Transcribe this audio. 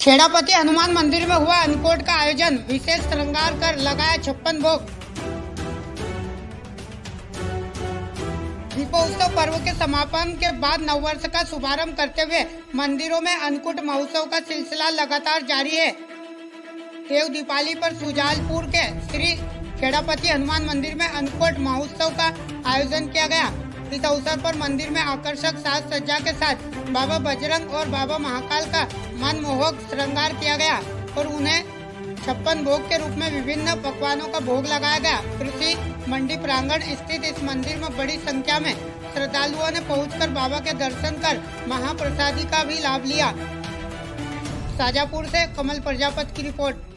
खेड़ापति हनुमान मंदिर में हुआ अन्नकूट का आयोजन, विशेष श्रृंगार कर लगाया 56 भोग। दीपोत्सव पर्व के समापन के बाद नववर्ष का शुभारंभ करते हुए मंदिरों में अन्नकूट महोत्सव का सिलसिला लगातार जारी है। देव दीपावली पर सुजालपुर के श्री खेड़ापति हनुमान मंदिर में अन्नकूट महोत्सव का आयोजन किया गया। इस अवसर पर मंदिर में आकर्षक साज सज्जा के साथ बाबा बजरंग और बाबा महाकाल का मनमोहक श्रृंगार किया गया और उन्हें 56 भोग के रूप में विभिन्न पकवानों का भोग लगाया गया। कृषि मंडी प्रांगण स्थित इस मंदिर में बड़ी संख्या में श्रद्धालुओं ने पहुंचकर बाबा के दर्शन कर महाप्रसादी का भी लाभ लिया। शाजापुर से कमल प्रजापति की रिपोर्ट।